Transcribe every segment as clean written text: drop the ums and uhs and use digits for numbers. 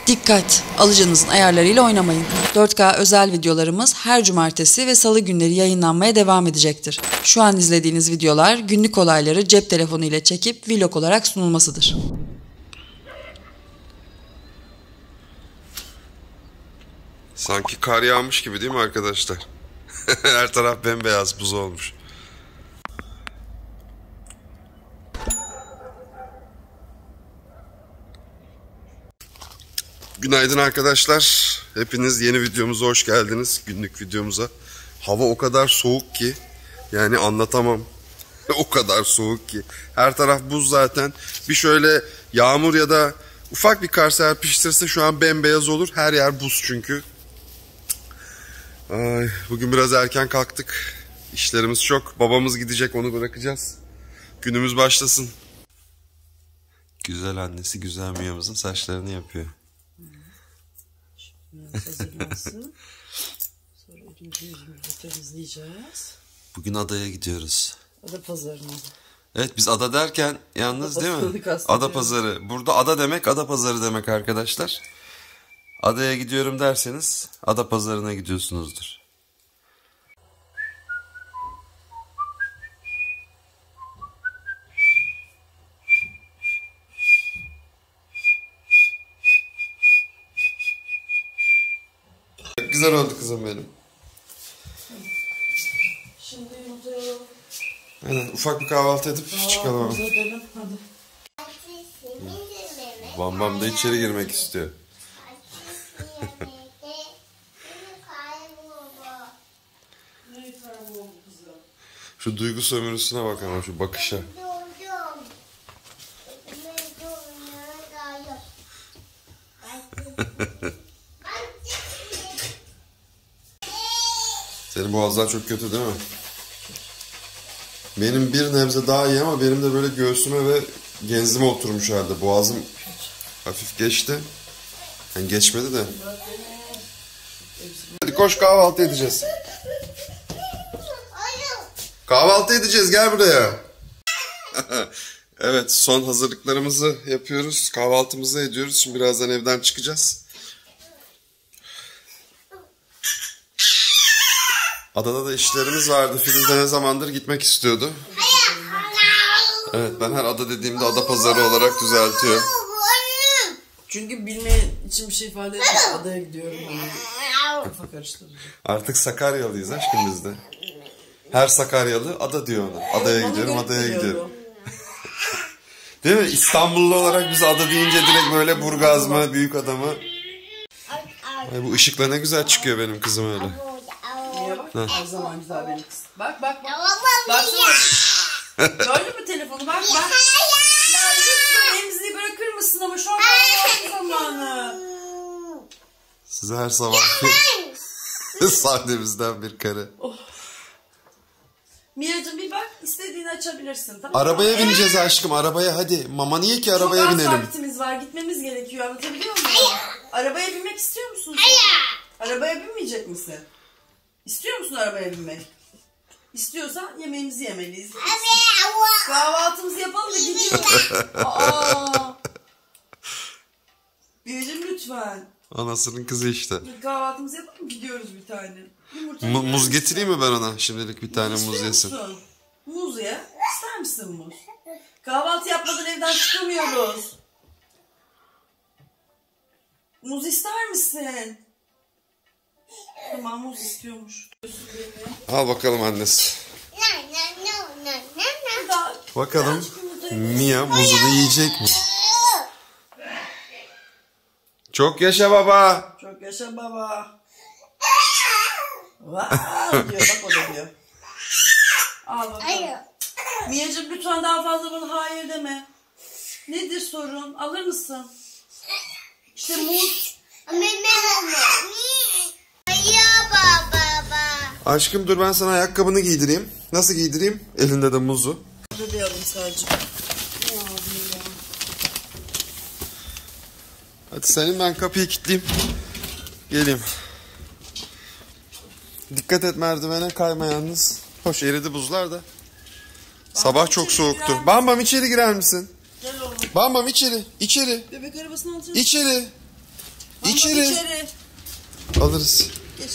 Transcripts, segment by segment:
Dikkat! Alıcınızın ayarlarıyla oynamayın. 4K özel videolarımız her cumartesi ve salı günleri yayınlanmaya devam edecektir. Şu an izlediğiniz videolar günlük olayları cep telefonu ile çekip vlog olarak sunulmasıdır. Sanki kar yağmış gibi değil mi arkadaşlar? Her taraf bembeyaz buz olmuş. Günaydın arkadaşlar. Hepiniz yeni videomuza hoş geldiniz. Günlük videomuza. Hava o kadar soğuk ki yani anlatamam. O kadar soğuk ki. Her taraf buz zaten. Bir şöyle yağmur ya da ufak bir kar serpiştirse şu an bembeyaz olur. Her yer buz çünkü. Ay, bugün biraz erken kalktık. İşlerimiz çok. Babamız gidecek, onu bırakacağız. Günümüz başlasın. Güzel annesi güzel Mia'mızın saçlarını yapıyor. Hazırlansın. Sonra elimizi yüzümüzü temizleyeceğiz. Bugün adaya gidiyoruz. Ada pazarına. Evet, biz ada derken yalnız değil mi? Ada pazarı. Burada ada demek, ada pazarı demek arkadaşlar. Adaya gidiyorum derseniz ada pazarına gidiyorsunuzdur. Çok güzel oldu kızım benim. Şimdi yumurtaya Aynen, ufak bir kahvaltı edip çıkalım. Hadi. Bam Bam da içeri girmek istiyor. Şu duygu sömürüsüne bak ama, şu bakışa. Senin boğazlar çok kötü değil mi? Benim bir nebze daha iyi ama benim de böyle göğsüme ve genzime oturmuş halde. Boğazım hafif geçti. Yani geçmedi de. Hadi koş, kahvaltı edeceğiz. Kahvaltı edeceğiz, gel buraya. Evet, son hazırlıklarımızı yapıyoruz. Kahvaltımızı ediyoruz. Şimdi birazdan evden çıkacağız. Adada da işlerimiz vardı. Filiz de ne zamandır gitmek istiyordu. Evet, ben her ada dediğimde ada pazarı olarak düzeltiyor. Çünkü bilmeyen için bir şey ifade etmiyor. Adaya gidiyorum. Kafa karıştırıcı. Artık Sakaryalıyız aşkım biz de. Her Sakaryalı ada diyor ona. Adaya gidiyorum, adaya gidiyorum. Değil mi? İstanbullu olarak biz ada deyince direkt böyle Burgaz mı, büyük adamı. Ay, bu ışıkla ne güzel çıkıyor benim kızım öyle. Bak, her zaman güzel benim kız. Bak. Baksana. Gördün mü telefonu? Bak. Ya lütfen emziği bırakır mısın ama şu an zamanı. Size her sabahki sahnemizden bir kare. Oh. Mia'cığım bir bak, istediğini açabilirsin, tamam mı? Arabaya bineceğiz aşkım, arabaya hadi. Mama niye ki arabaya binelim? binelim? Çok az vaktimiz var, gitmemiz gerekiyor, anlatabiliyor muyum? Arabaya binmek istiyor musun? Arabaya binmeyecek misin? İstiyor musun arabaya binmek? İstiyorsan yemeğimizi yemeliyiz. Kahvaltımızı yapalım da gidiyoruz. Mia'cığım lütfen. Anasının kızı işte. Kahvaltımızı yapalım, gidiyoruz bir tane. Muz getireyim mi ben ona? Şimdilik bir tane muz yesin. Musun? Muz ye. İster misin muz? Kahvaltı yapmadan evden çıkamıyoruz. Muz ister misin? Tamam, muz istiyormuş. Al bakalım annesi. Bakalım Mia muzunu yiyecek mi? Çok yaşa baba. Çok yaşa baba. Wow diyor, bak o da diyor. Al bakalım. Mia'cığım lütfen daha fazla bana hayır deme. Nedir sorun? Alır mısın? İşte muz. Aşkım dur, ben sana ayakkabını giydireyim. Nasıl giydireyim? Elinde de muzu. Bebeğim sadece. Hadi senin, ben kapıyı kilitleyeyim. Geleyim. Dikkat et, merdivene kayma yalnız. Hoş, eridi buzlar da. Sabah çok soğuktu. Bam Bam içeri girer misin? Gel oğlum. Bam Bam içeri. İçeri. Bebek arabasını alacağız. İçeri. İçeri. Alırız. Geç.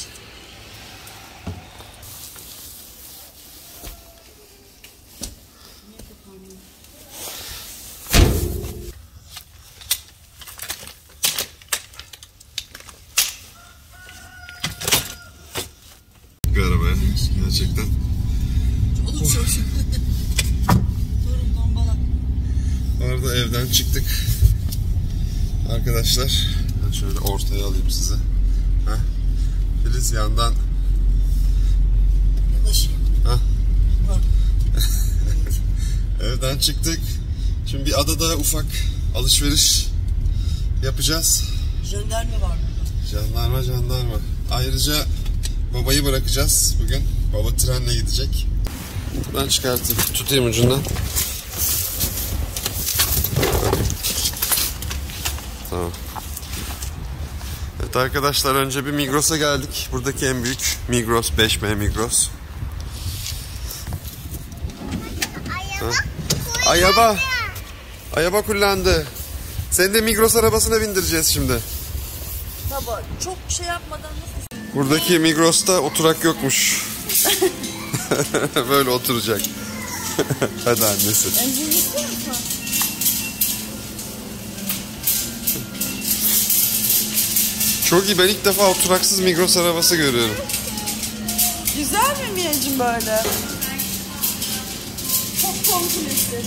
Bir arabaya gerçekten. Olur çok şükür. Torun tombalak. Arada evden çıktık. Arkadaşlar ben şöyle ortaya alayım size. Heh. Filiz yandan. Heh. Evden çıktık. Şimdi bir adada ufak alışveriş yapacağız. Jandarma var burada. Jandarma. Ayrıca babayı bırakacağız bugün. Baba trenle gidecek. Ben çıkartayım. Tutayım ucundan. Tamam. Evet arkadaşlar, önce bir Migros'a geldik. Buradaki en büyük Migros, 5M Migros. Ayaba kullandı. Seni de Migros arabasına bindireceğiz şimdi. Baba çok şey yapmadan nasıl? Buradaki Migros'ta oturak yokmuş. Böyle oturacak. Hadi annesi. Emziğini istiyor musun? Çok iyi, ben ilk defa oturaksız Migros arabası görüyorum. Güzel mi Miyacığım böyle? Çok komplekli.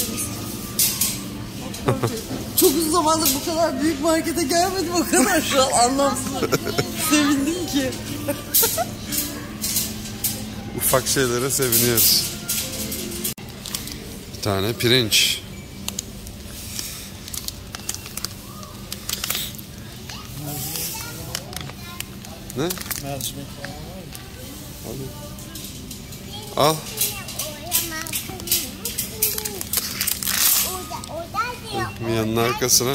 Çok uzun zamandır bu kadar büyük markete gelmedim, o kadar şu an anlamsız. Sevindim ki. Ufak şeylere seviniyoruz. Bir tane pirinç. Ne? Mercimek falan var mı? Al. Mia'nın arkasına.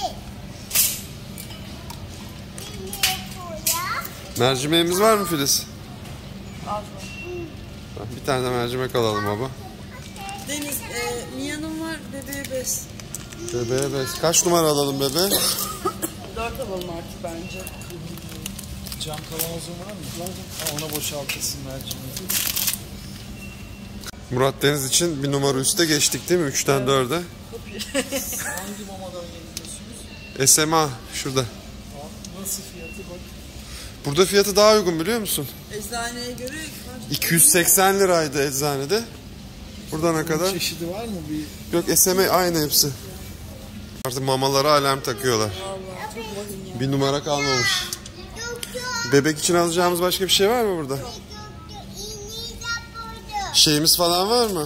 Mercimeğimiz var mı Filiz? Az Bir tane de mercimek alalım baba. Deniz, Mia'nın var, bebeğe bez. Bebeğe bez. Kaç numara alalım bebeğe? 4 alalım artık bence. Cam kavanozun var mı? Ha, ona boşaltırsın mercimeği. Murat Deniz için bir numara üste geçtik değil mi? 3'ten 4'e. Hangi mamadan yediriyorsunuz? SMA şurada. Nasıl fiyatı bak. Burada fiyatı daha uygun biliyor musun? Eczaneye göre 280 liraydı eczanede. Burada ne kadar? Çeşidi var mı bir? Yok, SMA aynı hepsi. Artık mamalara alarm takıyorlar. vallahi çok vahim ya. Bir numara kalmamış. Bebek için alacağımız başka bir şey var mı burada? Şeyimiz falan var mı?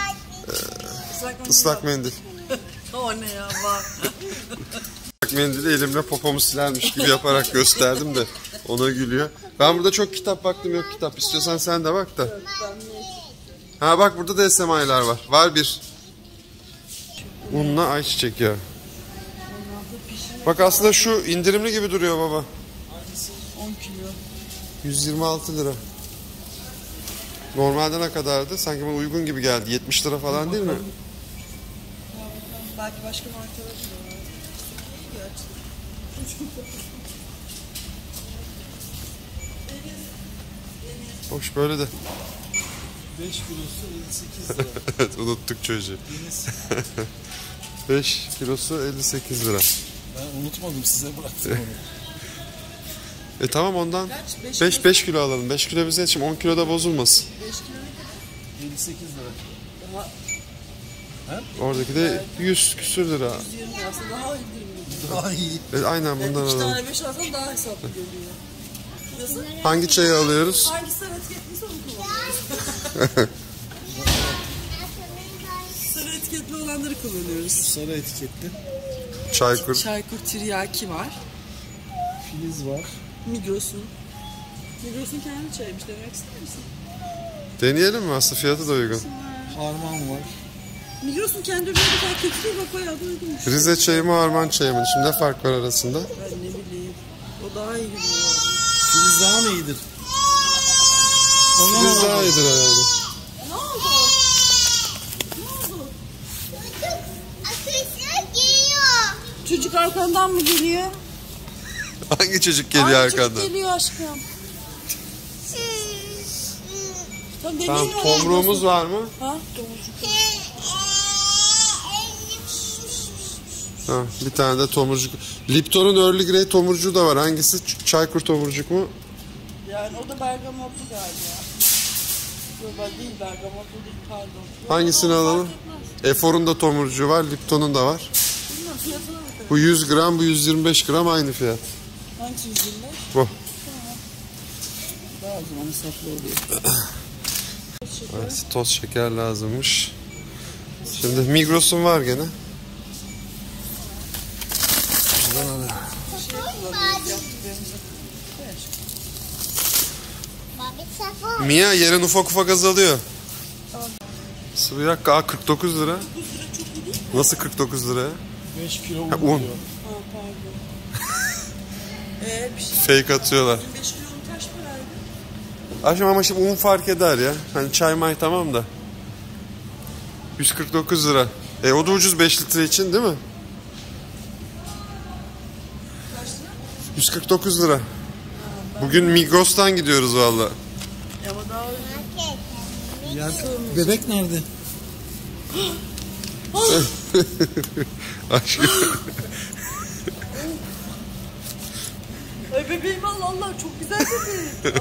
Islak mendil. O ne ya var. Islak mendili elimle popomu silermiş gibi yaparak gösterdim de ona gülüyor. Ben burada çok kitap baktım, yok kitap. İstiyorsan sen de bak da. Ha bak, burada da SMA'lar var. Var bir. Unla ayçiçek yağı. Bak aslında şu indirimli gibi duruyor baba. 10 kilo. 126 lira. Normalde ne kadardı? Sanki bana uygun gibi geldi. 70 lira falan değil mi? Belki başka markalar da var. Hoş böyle de. 5 kilosu 58 lira. Evet, unuttuk çocuğu. Deniz. 5 kilosu 58 lira. Ben unutmadım, size bıraktım onu. Tamam ondan. Kaç? 5 kilo alalım. 5 kilo bize için 10 kilo da bozulmasın. 5 kilo 58 lira. daha Oradaki de 100 küsür lira. 120 aslında daha indirimli. Daha iyi. Aynen bundan 2 alalım. tane 5 alsan daha hesaplı geliyor. Nasıl? Hangi çayı alıyoruz? Hangisi sarı etiketliyse onu kullanıyoruz. Sarı etiketli olanları kullanıyoruz. Sarı etiketli. Çaykur. Çaykur Tiryaki var. Filiz var. Migros'un. Migros'un kendi çayıymış, demek ister misin? Deneyelim mi? Aslında fiyatı da uygun. Harman var. Migros'un kendi ürünü kadar kötü değil, bak bayağı da uygunmuş. Rize çayı mı, Harman çayı mı? Şimdi ne fark var arasında? Ben ne bileyim. O daha iyi gidiyor. Filiz daha mı iyidir? Filiz daha iyidir herhalde. Ne oldu? Ne oldu? Çocuk arkandan mı geliyor? Hangi çocuk geliyor Aynı arkandan? çocuk geliyor aşkım. Tamam, tomruğumuz var mı? Ha, tomurcuk. Ha, bir tane de tomurcuk. Lipton'un Early Grey tomurcuğu da var. Hangisi? Çaykur tomurcuk mu? Yani o da bergamotlu galiba. Yok değil, bergamotlu değil, pardon. Hangisini alalım? Efor'un da tomurcuğu var, Lipton'un da var. Bilmiyorum, fiyatına bakalım. Bu 100 gram, bu 125 gram aynı fiyat. Hangisi 125? Bu. Daha o zaman hesaplı oluyor. Evet, toz şeker lazımmış. Şimdi Migros'un var gene. Mia yerin ufak ufak azalıyor. Sıvı yağ 49 lira. Nasıl 49 lira? 5 kilo un Ha, un. diyor. Ha, pardon. Bir şey. Fake atıyorlar. 25 kilo un kaç paraydı? Aşkım ama şimdi un fark eder ya. Hani çay may tamam da. 149 lira. O da ucuz 5 litre için değil mi? Kaç lira? 149 lira. Bugün Migros'tan gidiyoruz valla. Ama daha öyle. Bebek nerede? Aşkım. Ay bebeğim Allah çok güzel bebeğim.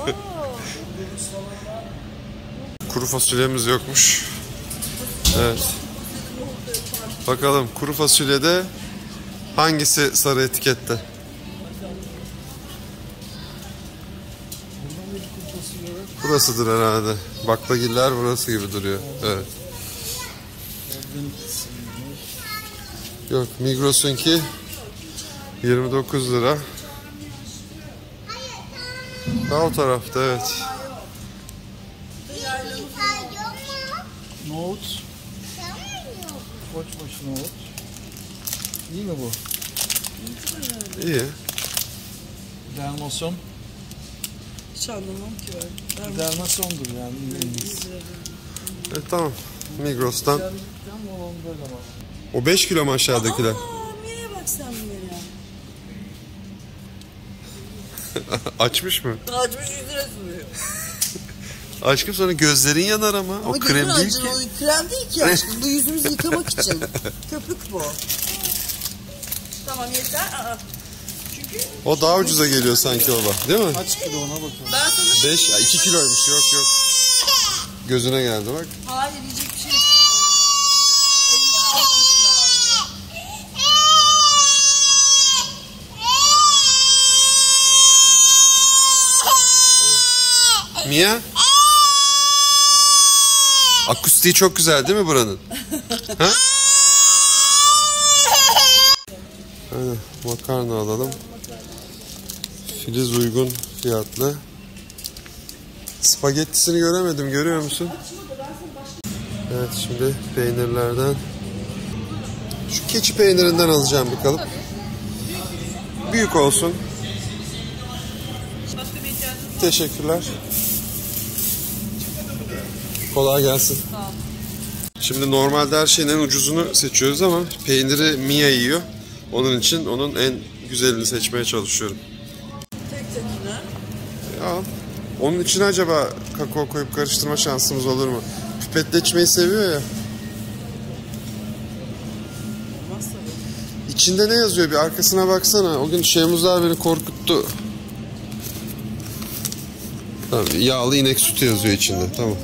Kuru fasulyemiz yokmuş. Evet. Bakalım kuru fasulyede hangisi sarı etikette? Burasıdır herhalde. Baklagiller burası gibi duruyor. Evet. Yok, Migros'unki 29 lira. Daha o tarafta evet. Nohut. Koçbaşı nohut. İyi mi bu? İyi. Dermason. Hiç anlamam ki öyle. Dermasondur yani İngiliz. Evet tamam. Migros'tan. Tam olan böyle ama. O 5 kilo mu aşağıdakiler? Mia'ya bak sen Mia'ya. Açmış mı? Açmış 100 lira sürüyor. Aşkım sonra gözlerin yanar ama. O krem değil ki. O krem değil ki aşkım. Bu yüzümüzü yıkamak için. Köpük bu. Tamam yeter. Aa. Çünkü O daha ucuza geliyor sanki ola. Değil mi? Kaç kilo ona bakalım. ben sana 5, 2 kiloymuş. Yok. Gözüne geldi bak. hayır yiyecek bir şey yok. Elinden almışlar. Mia? Akustiği çok güzel değil mi buranın? Ha? Aynen, makarna alalım. Filiz uygun fiyatlı. Spagettisini göremedim, görüyor musun? Evet, şimdi peynirlerden. Şu keçi peynirinden alacağım bir kalıp. Büyük olsun. Teşekkürler. Kolay gelsin. Şimdi normalde her şeyin en ucuzunu seçiyoruz ama peyniri Mia yiyor. Onun için onun en güzelini seçmeye çalışıyorum. Tek tekine. Ya, onun içine acaba kakao koyup karıştırma şansımız olur mu? Pipetle içmeyi seviyor ya. Olmaz tabii. İçinde ne yazıyor bir arkasına baksana. O gün Şehmuzlar beni korkuttu. Tamam, yağlı inek sütü yazıyor içinde. Tamam.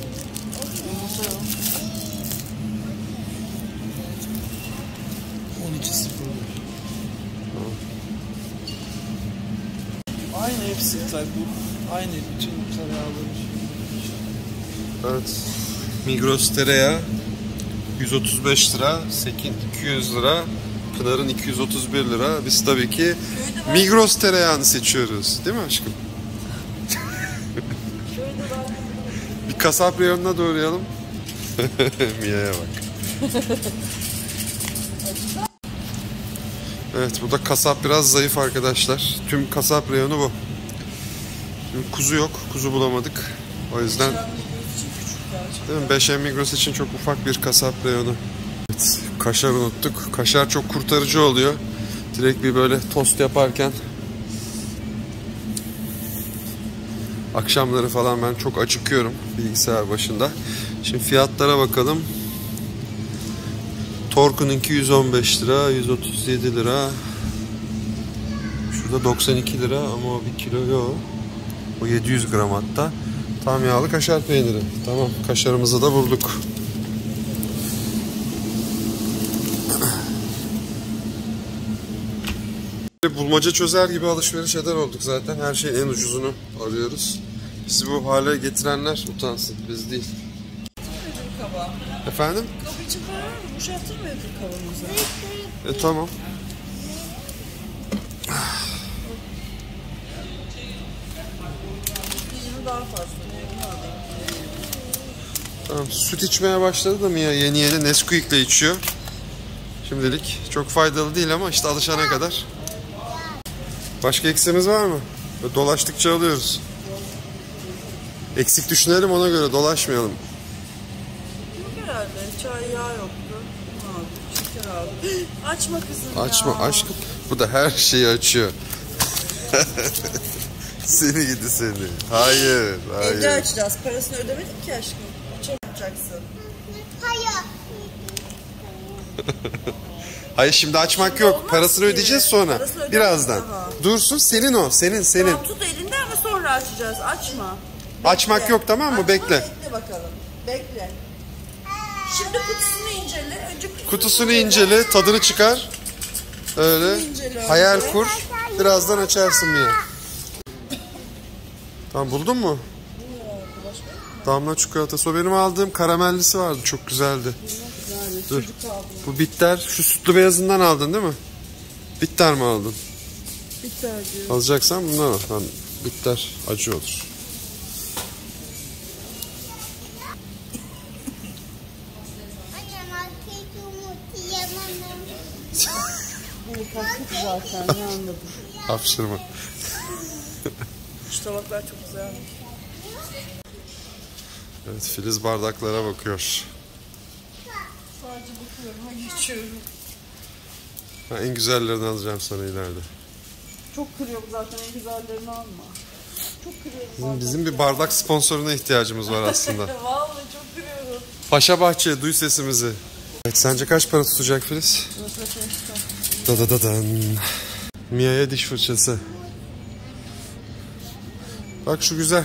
Aynı hepsi tabii. Aynı bütün tereyağları. Evet. Migros tereyağı 135 lira, Sekin 200 lira, Pınar'ın 231 lira. Biz tabii ki Migros tereyağını seçiyoruz. Değil mi aşkım? Bir kasap reyonuna doğrayalım. Mia'ya bak. Evet, bu da kasap biraz zayıf arkadaşlar. Tüm kasap reyonu bu. Şimdi kuzu yok, kuzu bulamadık. O yüzden değil mi? 5M Migros için çok ufak bir kasap reyonu. Evet, kaşar unuttuk. Kaşar çok kurtarıcı oluyor. Direkt bir böyle tost yaparken Akşamları falan ben çok acıkıyorum bilgisayar başında. Şimdi fiyatlara bakalım. Torku'nunki 115 lira, 137 lira. Şurada 92 lira ama o 1 kilo yok. O 700 gram hatta. Tam yağlı kaşar peyniri. Tamam, kaşarımızı da bulduk. Bulmaca çözer gibi alışveriş eder olduk zaten. Her şeyin en ucuzunu arıyoruz. Bizi bu hale getirenler utansın, biz değil. Kaba. Efendim? Kabı için para var mı? Boşalttırmıyorduk kabımızı. Tamam. Yine daha fazla. Tamam, süt içmeye başladı da Mia yeni yeni Nesquik'le içiyor. Şimdilik çok faydalı değil ama işte alışana kadar. Başka eksiğimiz var mı? Böyle dolaştıkça alıyoruz. Eksik düşünelim, ona göre dolaşmayalım. Yok herhalde. Çay yağı yoktu. Aldım. Şeker aldım. Açma kızım Açma ya. aşkım. Bu da her şeyi açıyor. Seni gidi seni. Hayır, hayır. Evde açacağız. Parasını ödemedik ki aşkım. Açacaksın. Hayır, şimdi açmak Şimdi yok. olmaz Parasını ki. ödeyeceğiz sonra. Parasını ödeyeceğiz Birazdan. daha. Dursun, senin o. Senin. Tamam, tut elinde ama sonra açacağız. Açma. Açmak yok, tamam mı? Açma, Bekle. Bekle bakalım. Bekle. Şimdi kutusunu incele. Önce Kutusunu incele, tadını çıkar. Öyle. incele Hayal önce. kur. Birazdan açarsın Mia. Tamam, buldun mu? Damla çikolatası. O benim aldığım karamellisi vardı. Çok güzeldi. Dur. Bu bitter. Şu sütlü beyazından aldın değil mi? Bitter mi aldın? Bitter diyor. Alacaksan bundan al. Tamam. Bitter acı olur. Bu tatlı zaten. Ne anladım. Hapşırma. Şu tabaklar çok güzel. Evet, Filiz bardaklara bakıyor. Sadece bakıyorum. Ha, geçiyorum. Ben en güzellerini alacağım sana ileride. Çok kırıyorum zaten. En güzellerini alma. Çok kırıyorum. Bizim bir bardak sponsoruna ihtiyacımız var aslında. Vallahi çok kırıyorum. Paşa Bahçe, duy sesimizi. Evet, sence kaç para tutacak Filiz? Dadadadan. Mia'ya diş fırçası. Bak şu güzel.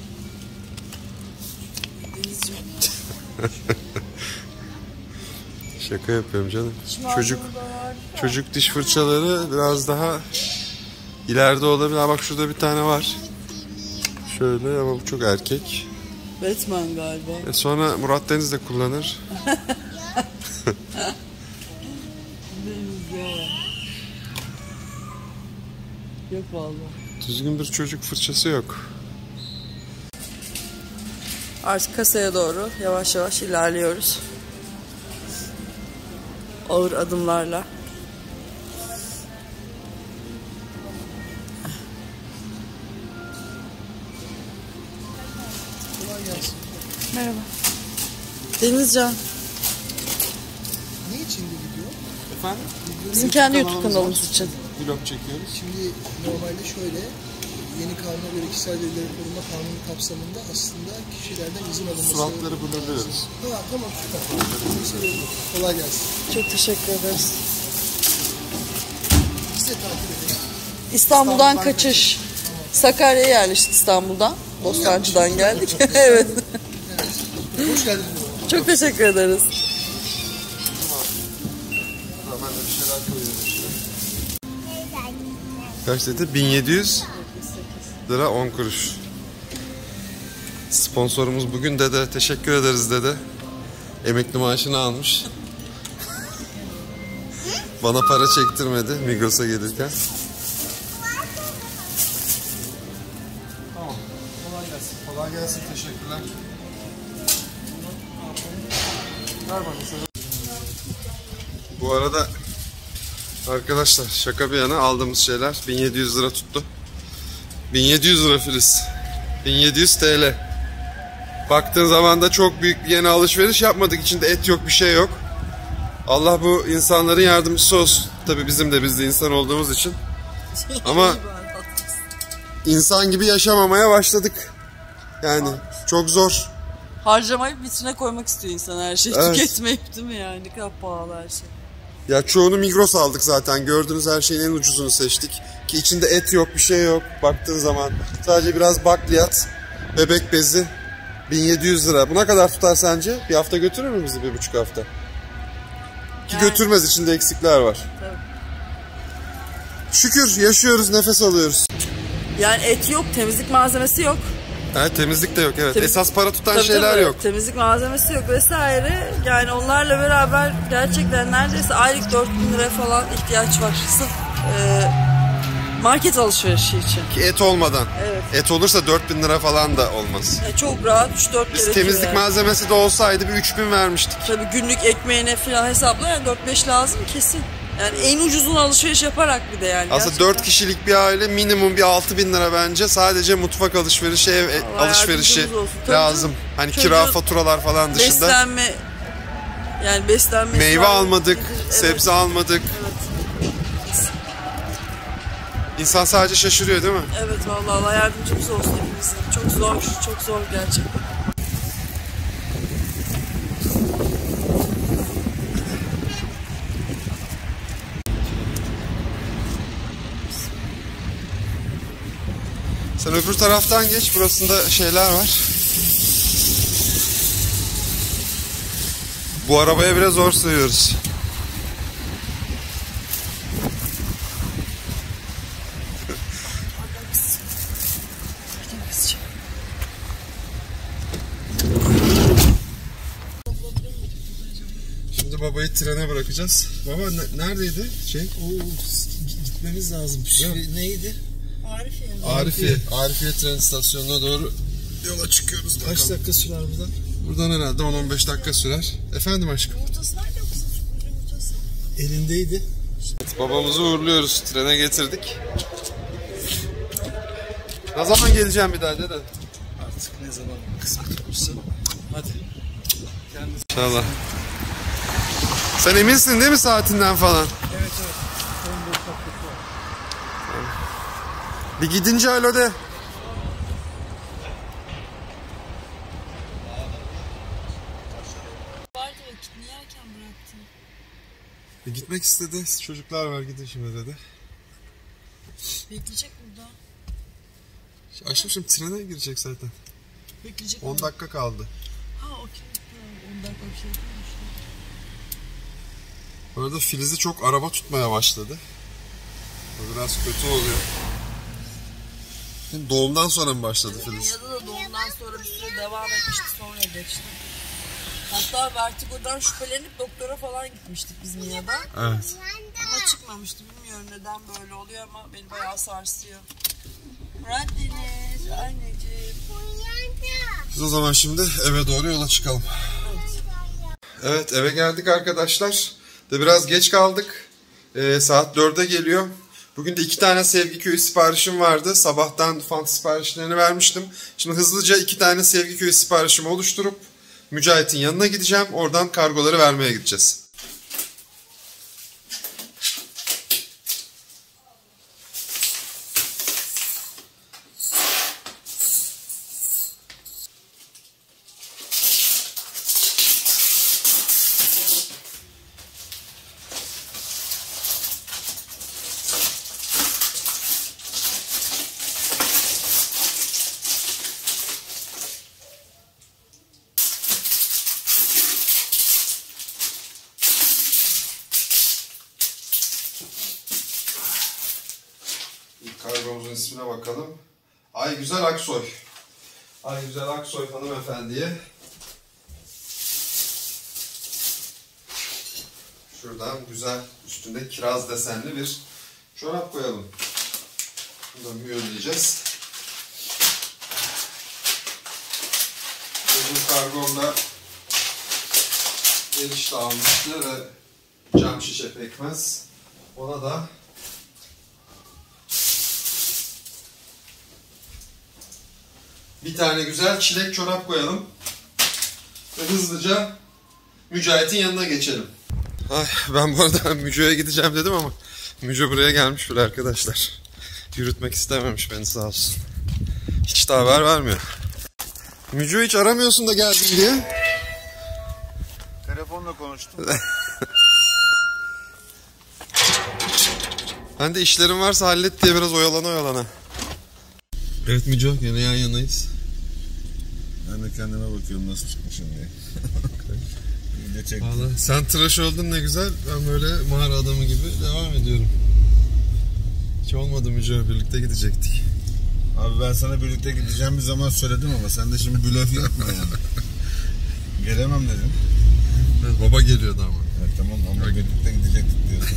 Şaka yapıyorum canım. Çocuk diş fırçaları biraz daha ileride olabilir. Ha, bak şurada bir tane var. Şöyle ama bu çok erkek. Batman galiba. Sonra Murat Deniz de kullanır. Yok vallahi. Düzgün bir çocuk fırçası yok. Artık kasaya doğru yavaş yavaş ilerliyoruz. Ağır adımlarla. Merhaba. Denizcan. Ne için bu video? Efendim? Bizim kendi YouTube kanalımız için. Vlog çekiyoruz. Şimdi normalde şöyle, yeni kanuna göre kişisel verileri koruma kanunu kapsamında aslında kişilerden izin alınması... Suratları blurluyoruz. Ha, tamam, süper. Kolay gelsin. Çok teşekkür ederiz. Size takip edin. İstanbul'dan kaçış. Sakarya'ya yerleştik İstanbul'dan. Bostancı'dan geldik. Evet. Hoş geldiniz. Çok teşekkür ederiz. Ben de bir şeyler koyuyorum içine. Kaç dedi? 1700 lira 10 kuruş. Sponsorumuz bugün dede. Teşekkür ederiz dede. Emekli maaşını almış. Bana para çektirmedi Migros'a gelirken. Tamam. Kolay gelsin. Kolay gelsin. Teşekkürler. Ver bana sana. Bu arada arkadaşlar şaka bir yana aldığımız şeyler 1700 lira tuttu. 1700 lira Filiz. 1700 TL. Baktığın zaman da çok büyük bir yeni alışveriş yapmadık. İçinde et yok, bir şey yok. Allah bu insanların yardımcısı olsun. Tabii bizim de, biz de insan olduğumuz için. Ama insan gibi yaşamamaya başladık. Yani çok zor. Harcamayıp vitrine koymak istiyor insan her şeyi. Evet. Tüketmeyip değil mi yani? Ne kadar pahalı her şey. Ya çoğunu Migros aldık zaten. Gördüğünüz her şeyin en ucuzunu seçtik. Ki içinde et yok, bir şey yok baktığın zaman. Sadece biraz bakliyat, bebek bezi, 1700 lira. Bu ne kadar tutar sence? Bir hafta götürür mü bizi, 1,5 hafta? Ki Yani. götürmez, içinde eksikler var. Tabii. Şükür yaşıyoruz, nefes alıyoruz. Yani et yok, temizlik malzemesi yok. Evet, temizlik de yok, evet. Esas para tutan Tabii, şeyler tabii. yok. Temizlik malzemesi yok vesaire. Yani onlarla beraber gerçekten neredeyse aylık 4000 lira falan ihtiyaç var. Sırf market alışverişi için. Ki et olmadan. Evet. Et olursa 4000 lira falan da olmaz. Çok rahat 3-4 Biz gerekiyor temizlik yani. malzemesi de olsaydı bir 3000 vermiştik. Tabii günlük ekmeğine falan hesapla yani 4-5 lazım kesin. Yani en ucuzunu alışveriş yaparak bir de yani. Aslında gerçekten. 4 kişilik bir aile minimum bir 6000 lira bence. Sadece mutfak alışverişi, ev Allah alışverişi yardımcımız olsun. Tabii lazım. canım. Hani Çocuğun kira, faturalar falan dışında. Beslenme yani beslenme. Meyve almadık, Evet. sebze almadık. Evet. İnsan sadece şaşırıyor değil mi? Evet vallahi Allah yardımcımız olsun hepimizin. Çok zor, çok zor gerçekten. Sen öbür taraftan geç, burasında şeyler var. Bu arabaya biraz zor sığıyoruz. Şimdi babayı trene bırakacağız. Baba neredeydi? Gitmemiz lazım. Neydi? Arifiye tren istasyonuna doğru yola çıkıyoruz bakalım. Kaç dakika sürer buradan? Buradan herhalde 10-15 dakika sürer. Efendim aşkım? Yumurtası nerede o kızın yumurtası? Elindeydi. Evet, babamızı uğurluyoruz. Trene getirdik. Ne zaman geleceğim bir daha dede? Artık ne zaman kısmet olursa. Hadi. İnşallah. Sen eminsin değil mi saatinden falan? Evet. 14 dakika var. Bir gidince alo de. Vardı vakit niye erken bıraktın? Gitmek istedi. Çocuklar var, gidin şimdi dedi. Bekleyecek burada. Aşkım şimdi trene girecek zaten. Bekleyecek 10 dakika kaldı. Ha okey. 10 dakika bir şey değilmiş. Bu arada Filiz'i çok araba tutmaya başladı. O biraz kötü oluyor. Doğumdan sonra mı başladı Filiz? Ya da doğumdan sonra bir süre devam etmişti sonra geçti. Hatta vertigodan şüphelenip doktora falan gitmiştik biz Mia'da. Evet. Ama çıkmamıştı. Bilmiyorum neden böyle oluyor ama beni bayağı sarsıyor. Murat Deniz, anneciğim. Biz o zaman şimdi eve doğru yola çıkalım. Evet, eve geldik arkadaşlar. De biraz geç kaldık. Saat 4'e geliyor. Bugün de 2 tane Sevgi Köyü siparişim vardı. Sabahtan fant siparişlerini vermiştim. Şimdi hızlıca 2 tane Sevgi Köyü siparişimi oluşturup Mücahit'in yanına gideceğim. Oradan kargoları vermeye gideceğiz. Kargomuzun ismine bakalım. Aygüzel Aksoy. Aygüzel Aksoy hanımefendiye şuradan güzel üstünde kiraz desenli bir çorap koyalım. Buradan mühürleyeceğiz. Öbür kargomda erişte almıştı ve cam şişe pekmez. Ona da bir tane güzel çilek çorap koyalım. Ve hızlıca Mücahit'in yanına geçelim. Ay, ben bu arada Müco'ya gideceğim dedim ama Müco buraya gelmiş bile arkadaşlar. Yürütmek istememiş beni sağ olsun. Hiç de haber vermiyor. Mücü hiç aramıyorsun da geldin diye. Telefonla konuştum. Ben de işlerim varsa hallet diye biraz oyalana. Evet Mücü, yine yan yanayız. Ben de kendime bakıyorum nasıl çıkmışım diye. Video çektim. Vallahi sen tıraş oldun ne güzel. Ben böyle mağara adamı gibi devam ediyorum. Hiç olmadı Mücü, birlikte gidecektik. Abi ben sana birlikte gideceğim bir zaman söyledim ama sen de şimdi blöf yapma yani. Gelemem dedim. Evet, baba geliyordu ama. Evet tamam ama birlikte gidecektik diyorsun.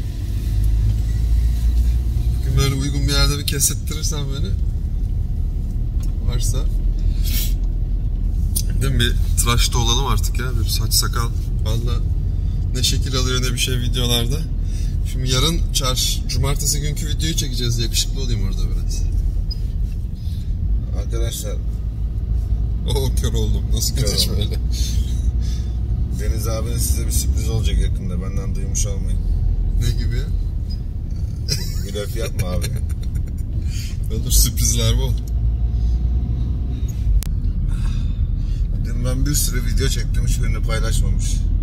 Bugün böyle uygun bir yerde bir kesettirirsen beni. Varsa. Değil mi? Bir tıraşta olalım artık ya. Bir saç sakal. Vallahi ne şekil alıyor ne bir şey videolarda. Şimdi yarın cumartesi günkü videoyu çekeceğiz. Yakışıklı olayım orada biraz. Arkadaşlar. Kör oldum. Nasıl kötü böyle? Deniz abinin size bir sürpriz olacak yakında. Benden duymuş olmayın. Ne gibi? Blöf yapma abi. Olur, sürprizler bol. Dün ben bir sürü video çektim, hiçbirini paylaşmamış.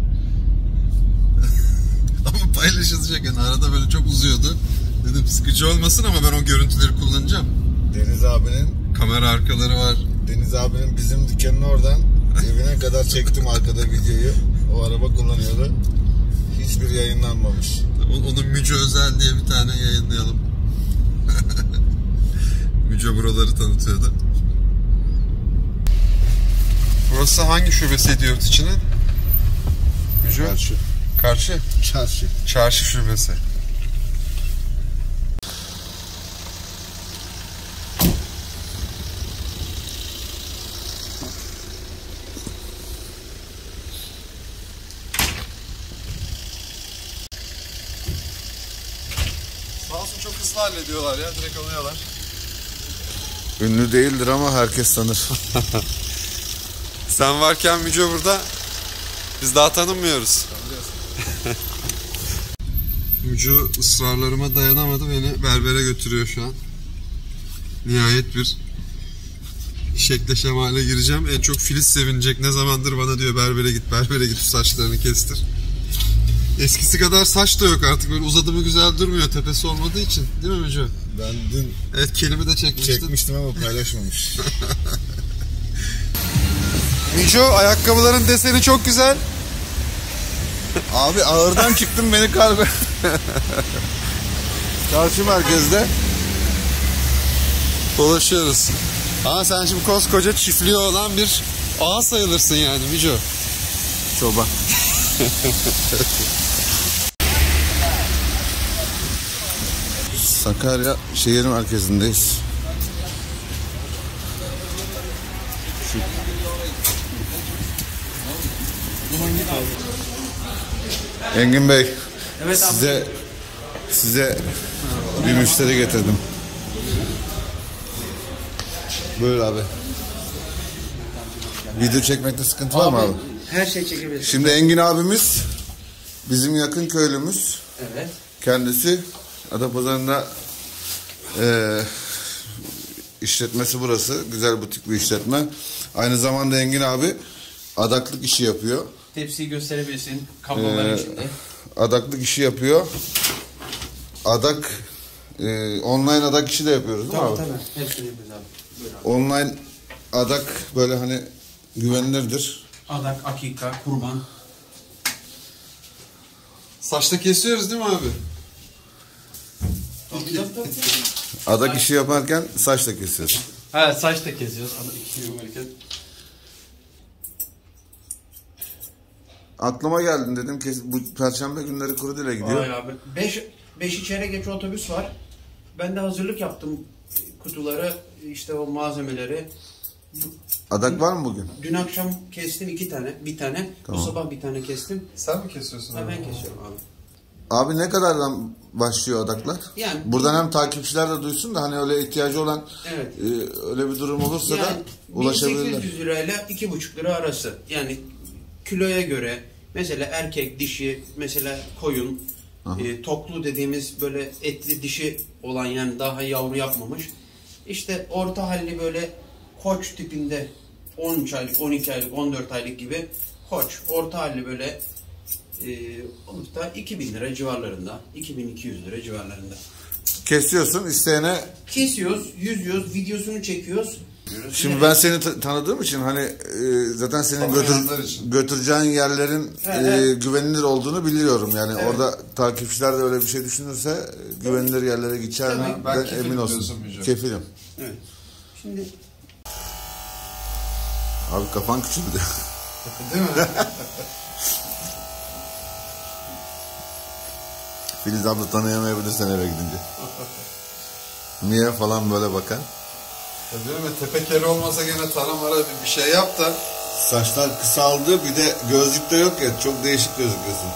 Ama paylaşılacak yani, arada böyle çok uzuyordu. Dedim sıkıcı olmasın ama ben o görüntüleri kullanacağım. Deniz abinin kamera arkaları var. Deniz abinin bizim dükkanın oradan evine kadar çektim arkada videoyu. O araba kullanıyordu. Hiçbir yayınlanmamış. Onun Mücü özel diye bir tane yayınlayalım. Mücü buraları tanıtıyordu. Burası hangi şubesiydi yurt içinin? Mücü? Karşı. Çarşı şubesi. Sağ olsun çok hızlı hallediyorlar ya, direkt alıyorlar. Ünlü değildir ama herkes tanır. Sen varken Mücü burada, biz daha tanınmıyoruz. Mücü ısrarlarıma dayanamadı, beni berbere götürüyor şu an. Nihayet bir şekle şemale gireceğim. En çok Filiz sevinecek, ne zamandır bana diyor berbere git saçlarını kestir. Eskisi kadar saç da yok artık, böyle uzadı mı güzel durmuyor tepesi olmadığı için, değil mi Mücü? Ben dün Evet, kelime de çekmiştim ama paylaşmamış. Mücü, ayakkabıların deseni çok güzel. Abi ağırdan çıktım beni kalbe. Çarşı merkezde Dolaşıyoruz. Ama sen şimdi koskoca çiftliği olan bir ağa sayılırsın yani Mücü. çoban. Sakarya şehir merkezindeyiz. Engin Bey, Evet abi. size bir müşteri getirdim. Buyur abi. Video çekmekte sıkıntı var mı abi? Her şey çekebiliriz. Şimdi Engin abimiz bizim yakın köylümüz. Evet. Kendisi Adapazarı'nda işletmesi burası. Güzel butik bir işletme. Aynı zamanda Engin abi adaklık işi yapıyor. Tepsiyi gösterebilirsin. Kabloların içinde. Adaklık işi yapıyor. Adak online adak işi de yapıyoruz değil mi abi? Tabii. Hepsini yapıyoruz abi. Buyur abi. Online adak böyle hani güvenilirdir. Adak, akika, kurban. Saçta kesiyoruz değil mi abi? Tabii. Adak işi yaparken saç da kesiyoruz. Ha, saç da kesiyoruz. Adak işi yaparken. Aklıma geldin dedim ki bu perşembe günleri Kurudil'e gidiyor. Vay abi. 5 içeri geç otobüs var. Ben de hazırlık yaptım kutuları, işte o malzemeleri. Adak var mı bugün? Dün akşam kestim 2 tane, bir tane. Tamam. Bu sabah bir tane kestim. Sen mi kesiyorsun Ha, abi? ben kesiyorum abi. Abi ne kadardan başlıyor adaklar? Yani buradan hem takipçiler de duysun da hani öyle ihtiyacı olan evet. Öyle bir durum olursa da Yani ulaşabilirler. 1800 lirayla 2,5 lira arası. Yani kiloya göre mesela erkek, dişi, mesela koyun, toklu dediğimiz böyle etli dişi olan, yani daha yavru yapmamış. İşte orta halli böyle koç tipinde 13 aylık, 12 aylık, 14 aylık gibi koç. Orta halli böyle olup da 2000 lira civarlarında, 2200 lira civarlarında. Kesiyorsun isteyene. Kesiyoruz, yüzüyoruz, videosunu çekiyoruz. Şimdi ben seni tanıdığım için hani zaten senin götüreceğin yerlerin güvenilir olduğunu biliyorum. Yani orada takipçiler de öyle bir şey düşünürse güvenilir yerlere gideceğine ben emin olsun. Kefilim. Evet. Şimdi Abi kafan küçüldü. Değil mi? Filiz abla tanıyamayabilirsen eve gidince. Niye falan böyle bakar. Diyorum ya, tepe kere olmasa gene taramara bir şey yap da. Saçlar kısaldı, bir de gözlük de yok ya, çok değişik gözüküyorsun.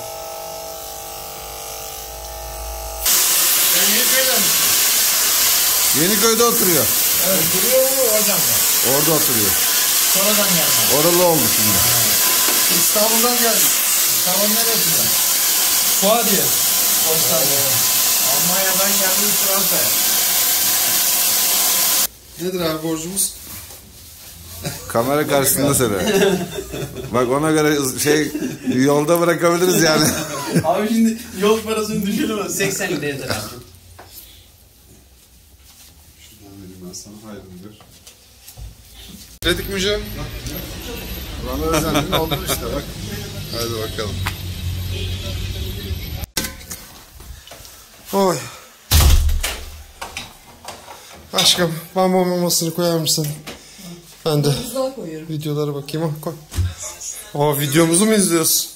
Ben Yeniköy'den misin? Yeniköy'de oturuyor. Evet, duruyor mu oradan mı? Orada oturuyor. Sonradan geldim. Oralı oldu şimdi. İstanbul'dan geldim. İstanbul neresinden? Fuadiye. Almanya'dan geldim Fransa'ya. Nedir abi borcumuz? Kamera karşısında söyle. Bak ona göre yolda bırakabiliriz yani. abi şimdi yol parasını düşelim ama 80 lira yeter abi. Şuradan vereyim ben sana, hayırlıdır. Dedik mi Cem? Bana özendin oldu işte bak. Hadi bakalım. Oy. Aşkım bambu mamasını koyar mısın? Ben de Buzluğa koyuyorum. videolara bakayım. Koy. Videomuzu mu izliyoruz?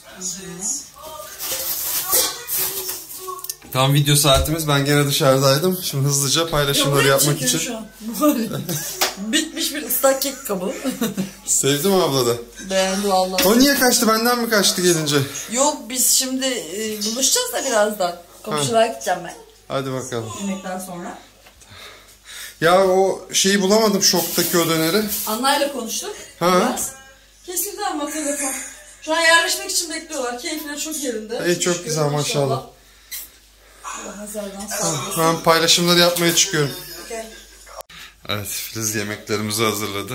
Tam video saatimiz. Ben gene dışarıdaydım. Şimdi hızlıca paylaşımları yapmak için. Şu an. Bitmiş bir ıslak kek kabı. Sevdim abla da. Beğendi vallahi. O niye kaçtı? Benden mi kaçtı gelince? Yok biz şimdi buluşacağız da birazdan. Komşulara gideceğim ben. Hadi bakalım. Yemekten sonra. Ya o şeyi bulamadım, şoktaki o döneri. Anlayla konuştuk. Ha. Biraz. Kesildi ama telefon. Şu an yerleşmek için bekliyorlar. Keyifleri çok yerinde. İyi, çok güzel maşallah. Allah nazardan sağlık. Ben paylaşımları yapmaya çıkıyorum. Okay. Evet, Filiz yemeklerimizi hazırladı.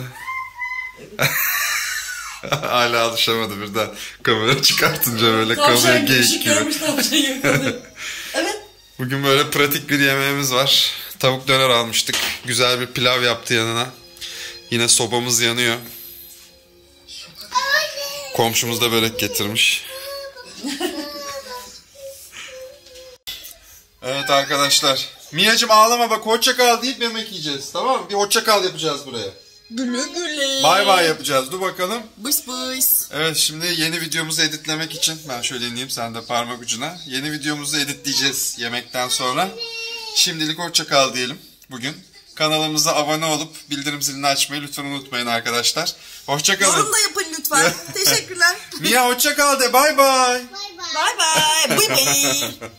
Hala alışamadı, birden kamera çıkartınca böyle kalıyor geyik gibi. Evet. Bugün böyle pratik bir yemeğimiz var. Tavuk döner almıştık. Güzel bir pilav yaptı yanına. Yine sobamız yanıyor. Komşumuz da börek getirmiş. Evet arkadaşlar. Mia'cığım ağlama bak, hoşça kal deyip yemek yiyeceğiz, tamam mı? Bir hoşça kal yapacağız buraya. Güle güle. Bay bay yapacağız. Dur bakalım. Bıs bıs. Evet, şimdi yeni videomuzu editlemek için ben şöyle ineyim, sen de parmak ucuna. Yeni videomuzu editleyeceğiz yemekten sonra. Şimdilik hoşça kal diyelim bugün. Kanalımıza abone olup bildirim zilini açmayı lütfen unutmayın arkadaşlar. Hoşça kalın. Yorum da yapın lütfen. Teşekkürler. Mia hoşça kal de. Bay bay. Bay bay. Bay bay.